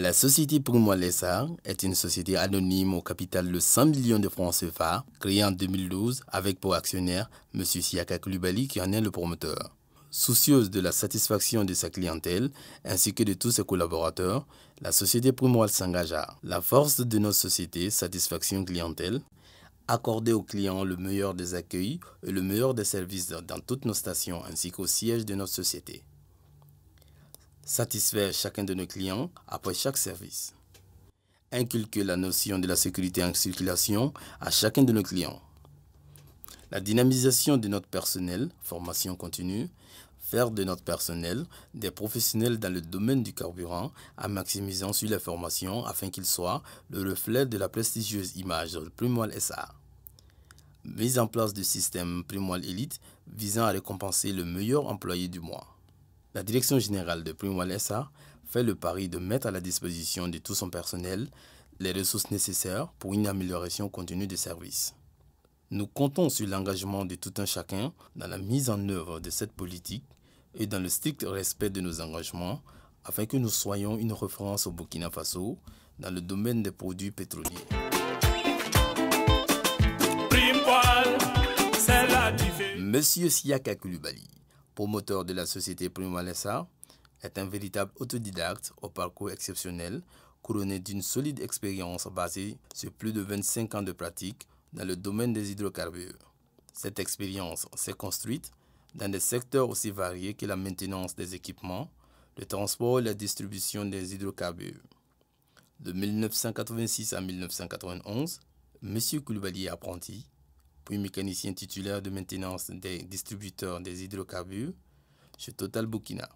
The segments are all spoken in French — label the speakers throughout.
Speaker 1: La société Primewall SA est une société anonyme au capital de 100 millions de francs CFA, créée en 2012 avec pour actionnaire M. Siaka Coulibaly qui en est le promoteur. Soucieuse de la satisfaction de sa clientèle ainsi que de tous ses collaborateurs, la société Primewall s'engage à la force de notre société, satisfaction clientèle, accorder aux clients le meilleur des accueils et le meilleur des services dans toutes nos stations ainsi qu'au siège de notre société. Satisfaire chacun de nos clients après chaque service. Inculquer la notion de la sécurité en circulation à chacun de nos clients. La dynamisation de notre personnel, formation continue, faire de notre personnel des professionnels dans le domaine du carburant en maximisant sur les formations afin qu'ils soient le reflet de la prestigieuse image de Primewall SA. Mise en place du système Primewall Elite visant à récompenser le meilleur employé du mois. La direction générale de Primewall SA fait le pari de mettre à la disposition de tout son personnel les ressources nécessaires pour une amélioration continue des services. Nous comptons sur l'engagement de tout un chacun dans la mise en œuvre de cette politique et dans le strict respect de nos engagements afin que nous soyons une référence au Burkina Faso dans le domaine des produits pétroliers. Monsieur Siaka Coulibaly, promoteur de la société Primewall SA, est un véritable autodidacte au parcours exceptionnel, couronné d'une solide expérience basée sur plus de 25 ans de pratique dans le domaine des hydrocarbures. Cette expérience s'est construite dans des secteurs aussi variés que la maintenance des équipements, le transport et la distribution des hydrocarbures. De 1986 à 1991, M. Coulibaly est apprenti, puis mécanicien titulaire de maintenance des distributeurs des hydrocarbures chez Total Burkina.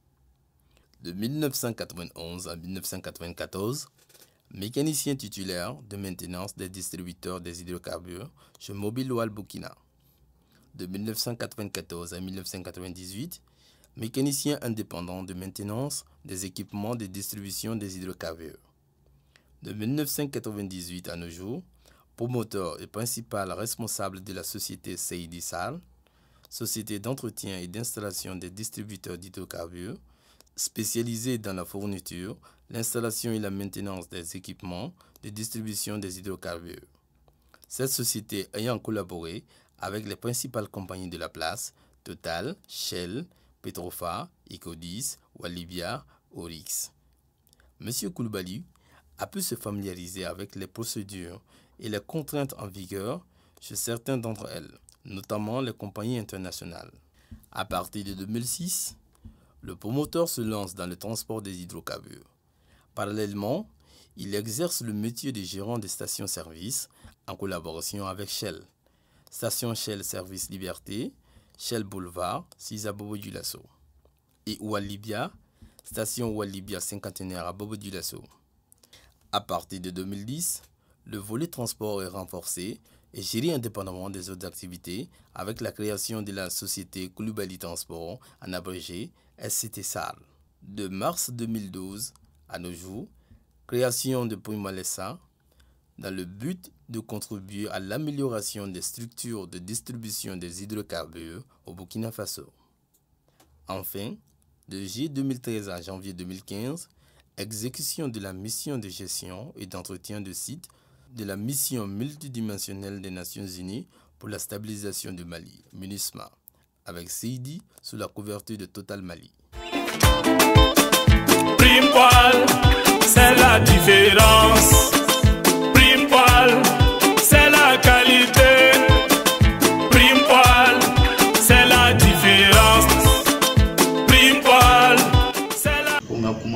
Speaker 1: De 1991 à 1994, mécanicien titulaire de maintenance des distributeurs des hydrocarbures chez Mobil Oil Burkina. De 1994 à 1998, mécanicien indépendant de maintenance des équipements de distribution des hydrocarbures. De 1998 à nos jours, promoteur et principal responsable de la société Seydi Sall, société d'entretien et d'installation des distributeurs d'hydrocarbures, spécialisée dans la fourniture, l'installation et la maintenance des équipements de distribution des hydrocarbures. Cette société ayant collaboré avec les principales compagnies de la place, Total, Shell, Petrofa, Ecodis, Walibia, Oryx. M. Coulibaly a pu se familiariser avec les procédures et les contraintes en vigueur chez certaines d'entre elles, notamment les compagnies internationales. À partir de 2006, le promoteur se lance dans le transport des hydrocarbures. Parallèlement, il exerce le métier de gérant des stations-service en collaboration avec Shell. Station Shell Service Liberté, Shell Boulevard, Sisa Bobo Dioulasso. Et Walibia, station Walibia cinquantenaire à Bobo Dioulasso. À partir de 2010, le volet transport est renforcé et géré indépendamment des autres activités avec la création de la société Coulibaly Transport, en abrégé SCT Sall. De mars 2012 à nos jours, création de Primewall SA dans le but de contribuer à l'amélioration des structures de distribution des hydrocarbures au Burkina Faso. Enfin, de juillet 2013 à janvier 2015, exécution de la mission de gestion et d'entretien de site de la mission multidimensionnelle des Nations Unies pour la stabilisation du Mali, MINUSMA, avec Seydi sous la couverture de Total Mali.
Speaker 2: Primewall, c'est la différence. Primewall, c'est la qualité. Primewall, c'est la différence. Primewall, c'est la...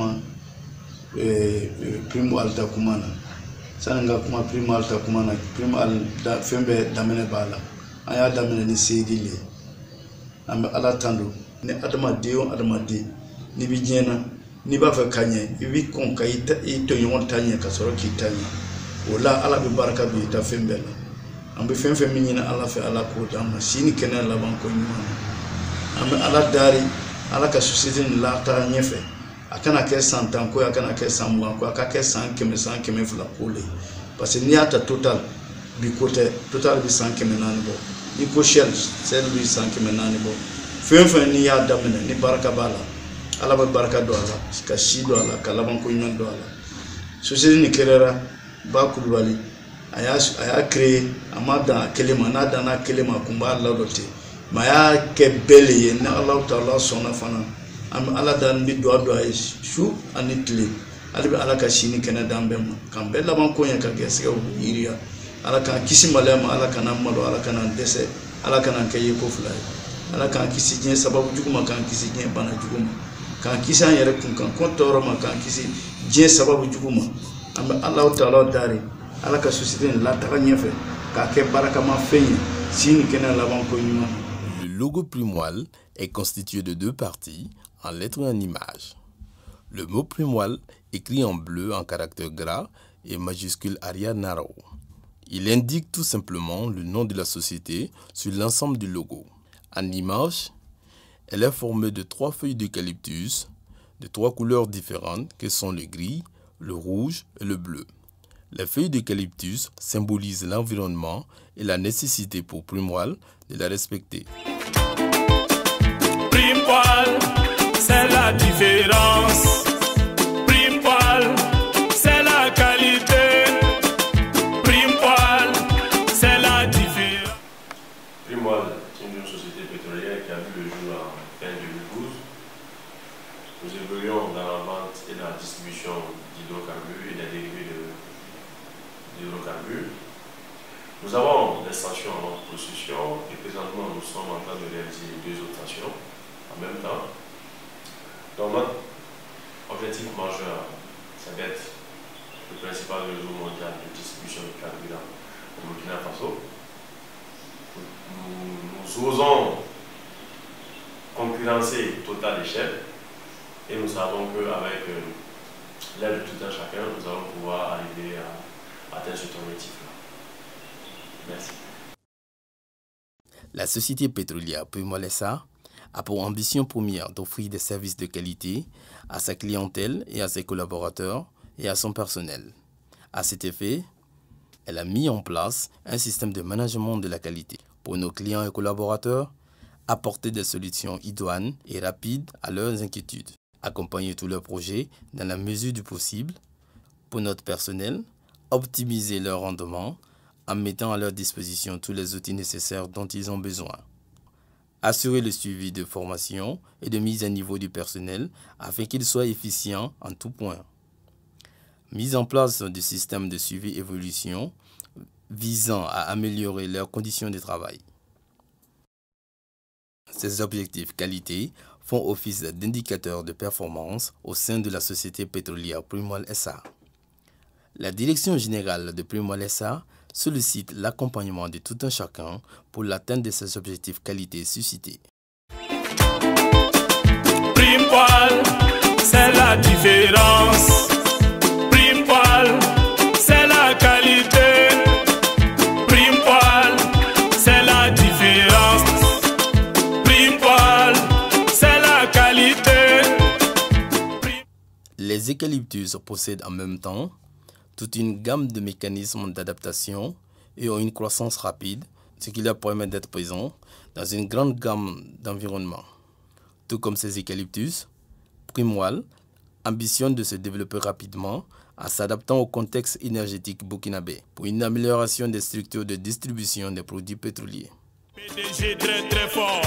Speaker 3: Primewall ta kumana. Sananga kuma Primewall ta kumana. Primewall da fembe damene bala. Aya damene ni Seydi le. Ambe ala tando. Ni adama dio adama di. Ni bijena. Ni ba fa kanye. Ibi konka ito yon tanye kasoro ki tanye. Ola ala bi baraka bi ta fembe la. Ambe fembe minyina ala fe ala ko dama. Sini kena la banko nyuma. Ambe ala dari. Ala ka société ni la ta nyefe. Akana ke 100 ans ko akana ke 100 mois ko akaka 100 keme fula kule parce que ni ata Total bi côté Total bi 100 keme nani bo ni ko Shell c'est bi 100 keme nani bo fen ni ya damene ni baraka bala ala ba baraka do ala ka shi do ala ka laban ko nyon do ala société ni kɛra Ba Kulubali a y'a créé a ma dan a kelen ma, n'a danna a kelen ma kun b'a ladon ten, mais a y'a kɛ bɛɛ le ye. Ni Alahu Taala sɔnna fana an bɛ Ala dani bi duwa don a ye su ani tile, ale bɛ Ala ka sini kɛnɛ d'an bɛɛ ma, k'an bɛɛ laban ko ɲɛ ka gɛrɛsɛgɛw yiriya. Ala k'an kisi maloya ma, Ala kana malo, Ala kana dɛsɛ, Ala kana kɛ ye ko fila ye. Ala k'an kisi diɲɛ sababu jugu ma, k'an kisi diɲɛ bana jugu ma, k'an kisi an yɛrɛ kun kan ko tɔɔrɔ ma, k'an kisi diɲɛ sababu jugu ma. An bɛ Alahu Taala dari Ala ka société ni lataga ɲɛfɛ k'a kɛ barakama fɛn ye sini kɛnɛ laban ko ɲuman.
Speaker 1: Le logo Primoile est constitué de deux parties, en lettres et en images. Le mot Primoile, écrit en bleu en caractère gras et majuscule Arial Narrow. Il indique tout simplement le nom de la société sur l'ensemble du logo. En image, elle est formée de 3 feuilles d'eucalyptus de 3 couleurs différentes que sont le gris, le rouge et le bleu. Les feuilles d'eucalyptus symbolisent l'environnement et la nécessité pour Primoile de la respecter.
Speaker 2: Primoile, c'est la différence. Primoile, c'est la qualité. Primoile, c'est la différence.
Speaker 4: Primoile est une société pétrolière qui a vu le jour en fin 2012. Nous évoluons dans la vente et la distribution d'hydrocarbures et des dérivés d'hydrocarbures. Nous avons des stations en notre possession et présentement nous sommes en train de réaliser 2 autres stations en même temps. Donc notre objectif majeur, c'est d'être le principal réseau mondial de distribution de carburant au Burkina Faso. Nous osons concurrencer Total échelle et nous savons qu'avec l'aide de tout un chacun, nous allons pouvoir arriver à atteindre cet objectif-là. Merci.
Speaker 1: La société pétrolière Primoile SA a pour ambition première d'offrir des services de qualité à sa clientèle et à ses collaborateurs et à son personnel. À cet effet, elle a mis en place un système de management de la qualité pour nos clients et collaborateurs, apporter des solutions idoines et rapides à leurs inquiétudes, accompagner tous leurs projets dans la mesure du possible. Pour notre personnel, optimiser leur rendement en mettant à leur disposition tous les outils nécessaires dont ils ont besoin. Assurer le suivi de formation et de mise à niveau du personnel afin qu'il soit efficient en tout point. Mise en place du système de suivi et évolution visant à améliorer leurs conditions de travail. Ces objectifs qualité font office d'indicateurs de performance au sein de la société pétrolière Primoile SA. La direction générale de Primoile SA sollicite l'accompagnement de tout un chacun pour l'atteinte de ces objectifs qualité suscités.
Speaker 2: Primoile, c'est la différence. Primoile, c'est la qualité. Primoile, c'est la différence. Primoile, c'est la qualité.
Speaker 1: Les eucalyptus possèdent en même temps toute une gamme de mécanismes d'adaptation et ont une croissance rapide, ce qui leur permet d'être présents dans une grande gamme d'environnements. Tout comme ces eucalyptus, Primoile ambitionne de se développer rapidement en s'adaptant au contexte énergétique burkinabé pour une amélioration des structures de distribution des produits pétroliers.
Speaker 2: PDG très très fort.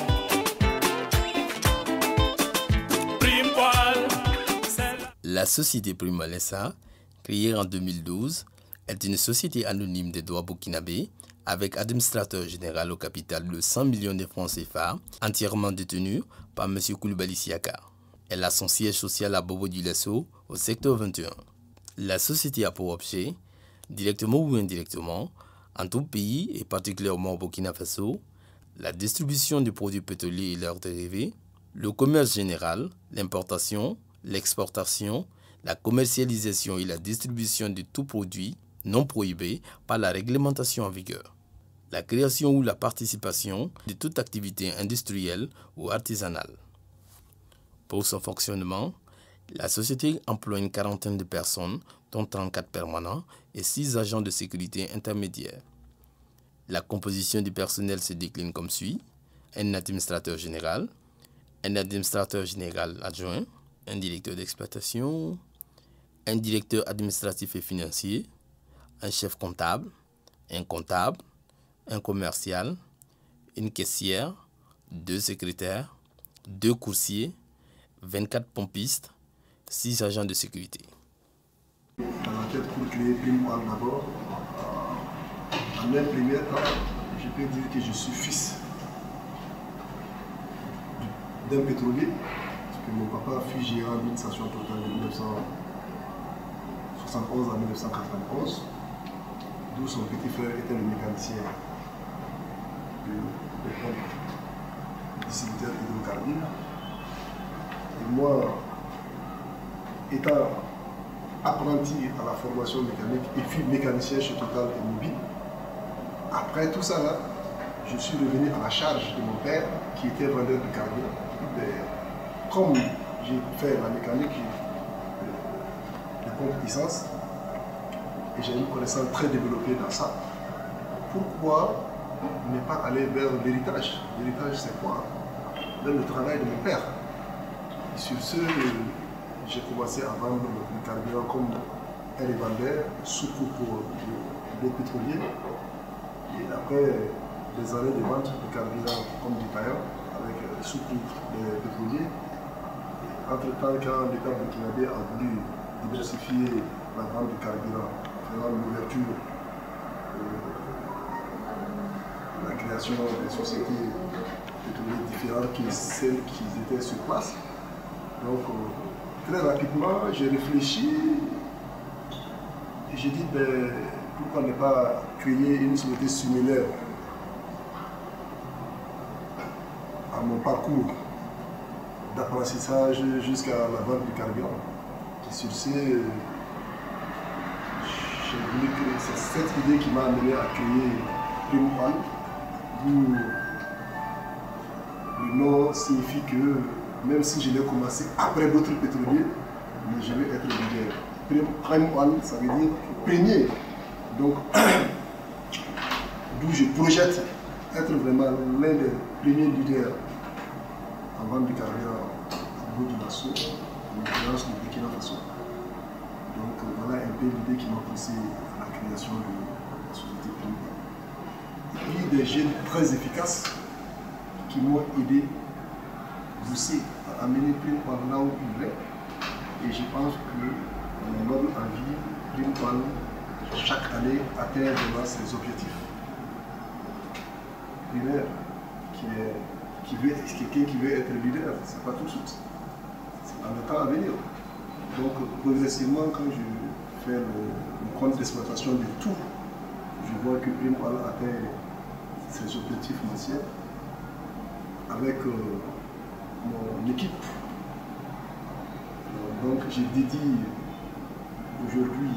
Speaker 2: Primoile,
Speaker 1: la société Primoile SA, créée en 2012, est une société anonyme des droits burkinabés avec administrateur général au capital de 100 millions de francs CFA, entièrement détenu par M. Coulibaly Siaka. Elle a son siège social à Bobo-Dioulasso, au secteur 21. La société a pour objet, directement ou indirectement, en tout pays et particulièrement au Burkina Faso, la distribution des produits pétroliers et leurs dérivés, le commerce général, l'importation, l'exportation, la commercialisation et la distribution de tout produit non prohibé par la réglementation en vigueur, la création ou la participation de toute activité industrielle ou artisanale. Pour son fonctionnement, la société emploie une quarantaine de personnes, dont 34 permanents et 6 agents de sécurité intermédiaires. La composition du personnel se décline comme suit: un administrateur général adjoint, un directeur d'exploitation, un directeur administratif et financier, un chef comptable, un comptable, un commercial, une caissière, 2 secrétaires, 2 coursiers, 24 pompistes, 6 agents de sécurité.
Speaker 5: Dans l'enquête pour créer Prime Oil d'abord, en un premier temps, je peux dire que je suis fils d'un pétrolier, parce que mon papa fut gérant d'une station totale de 1971 à 1991, d'où son petit frère était le mécanicien de pompe distributeur hydrocarbures. Et moi, étant apprenti à la formation mécanique et puis mécanicien chez Total et Mobile, après tout ça là, je suis revenu à la charge de mon père qui était vendeur de carburant. Comme j'ai fait la mécanique de pompe essence et j'ai une connaissance très développée dans ça, pourquoi ne pas aller vers l'héritage? L'héritage c'est quoi? Vers le travail de mon père. Et sur ce, j'ai commencé à vendre le carburant comme un revendeur, sous-coupe des pétroliers. Et après des années de vente de carburant comme détaillant, avec sous-coupe des pétroliers, entre-temps, quand l'État burkinabé a voulu diversifier la vente de carburant, faisant l'ouverture, la création des sociétés pétrolières différentes que celles qui étaient sur place. Donc, très rapidement, j'ai réfléchi et j'ai dit pourquoi ne pas créer une société similaire à mon parcours d'apprentissage jusqu'à la vente du carburant. Et sur ce, j'ai voulu créer, c'est cette idée qui m'a amené à créer Prime Oil, où le nom signifie que même si je l'ai commencé après d'autres pétroliers, mais je vais être leader. Prime Oil, ça veut dire premier. Donc, d'où je projette être vraiment l'un des premiers leaders en vente de carburant au niveau du Lasso, en l'occurrence du Burkina Faso. Donc, voilà un peu l'idée qui m'a poussé à la création de la société Prime Oil. Et puis, des jeunes très efficaces qui m'ont aidé poussé à amener Prime Oil là où il est. Et je pense que mon noble envie, Prime Oil, chaque année atteint vraiment ses objectifs. Leader, quelqu'un qui veut être leader, c'est pas tout de suite. C'est dans le temps à venir. Donc progressivement, quand je fais le compte d'exploitation du tout, je vois que Prime Oil atteint ses objectifs mensuels avec mon équipe. Donc j'ai dédié aujourd'hui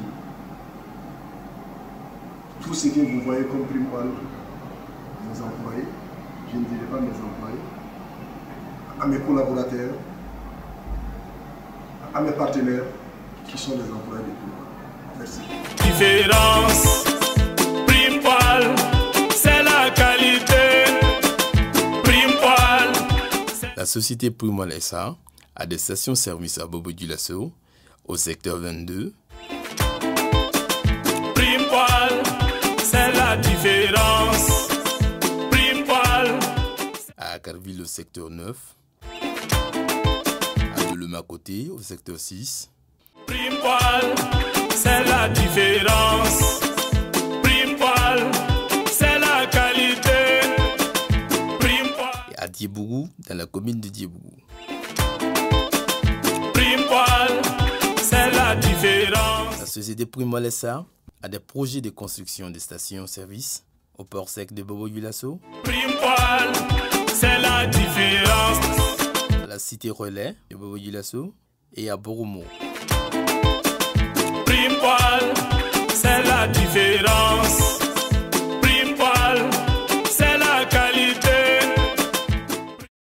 Speaker 5: tout ce que vous voyez comme Prime Oil, mes employés, je ne dirai pas mes employés, à mes collaborateurs, à mes partenaires qui sont les employés de Prime Oil. Merci.
Speaker 2: Différence, Prime Oil, c'est la qualité. Prime Oil.
Speaker 1: La société Prime Oil SA a des stations-service à Bobo-Dioulasso, au secteur 22.
Speaker 2: Prime Oil, c'est la différence. Prime Oil.
Speaker 1: À Akarville, au secteur 9. À Delema-Côté, au secteur 6.
Speaker 2: Prime Oil, c'est la différence. Prime Oil, c'est la qualité. Prime Oil.
Speaker 1: Et à Diebougou, dans la commune de Diebougou.
Speaker 2: Prime Oil, c'est la différence.
Speaker 1: La société Prime Oil SA a des projets de construction de stations-service au port sec de Bobo-Dioulasso,
Speaker 2: Prime Oil, c'est la différence.
Speaker 1: à la cité Relais de Bobo-Dioulasso et à Boromo.
Speaker 2: Prime Oil, c'est la différence.